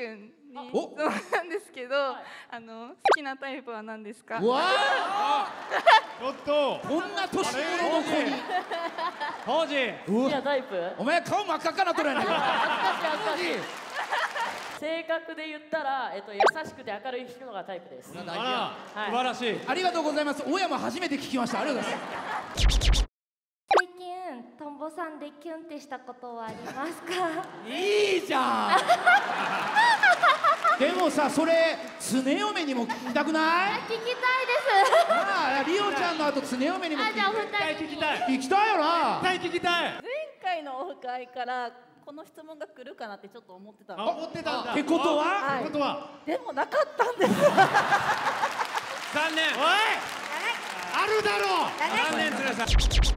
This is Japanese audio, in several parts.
に質問なんですけど、好きなタイプは何ですか？ わあ、 ちょっとこんな年頃の子に当時好きなタイプ？ お前顔真っ赤っかなっとるやないか。 恥ずかしい。性格で言ったら、優しくて明るい人がタイプです。 あら、素晴らしい。 ありがとうございます。親も初めて聞きました。ありがとうございます。 最近トンボさんでキュンってしたことはありますか？ いいじゃん。でもさ、それ常嫁にも聞きたくない？ 聞きたいです。 ああ、リオちゃんの後常嫁にも聞きじゃあおたい。 二人聞きたい。 聞きたいよな。 聞きたい。 前回のオフ会からこの質問が来るかなってちょっと思ってたんです。 思ってたんだ。 ってことは？ はいってことは。 でもなかったんです。 残念。おい。あるだろう。残念つらさん。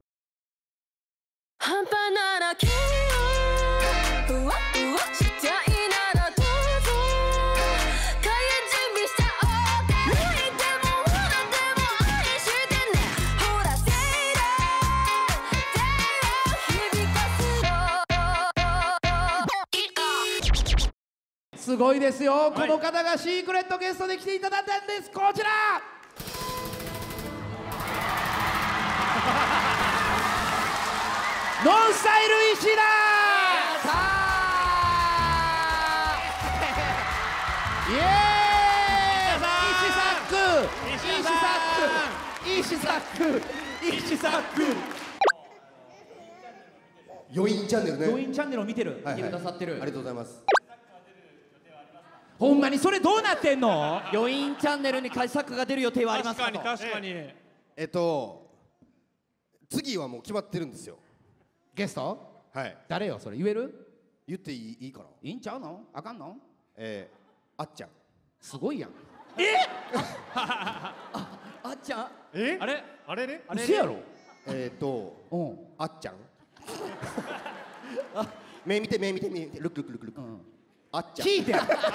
半端ならけよふわふわしたいならどうぞ開演準備しちゃおう泣いても笑っても愛してねほらせいだ手を響かすすごいですよ。この方がシークレットゲストで来ていただいたんです。こちら。ノンスタイル石田。イエーイ。石サック。 余韻チャンネルね。 余韻チャンネルを見てる。 はい見てくださってる。 ありがとうございます。 ほんまにそれどうなってんの？ 余韻チャンネルに開作が出る予定はありますか？ 確かに。 次はもう決まってるんですよ。 ゲスト？ はい。 誰よそれ言える？ 言っていいかな？ いいんちゃうの？あかんの？ あっちゃん。 すごいやん。 あっちゃん。 あれ？あれね？ 嘘やろ？ あっちゃん。目見てルックルックルックルック。あっちゃん。 聞いて。 い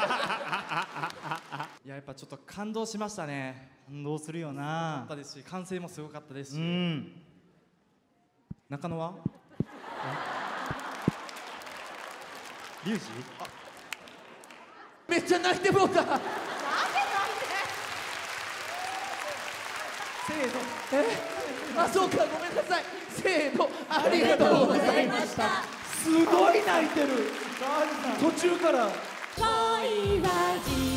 や、やっぱちょっと感動しましたね。感動するよな。ったですし、歓声もすごかったですし。中野は？リュウジ？ めっちゃ泣いてもうた。せーの。あ、そうか、ごめんなさい。せーの、ありがとうございました。すごい泣いてる。途中から。 恋は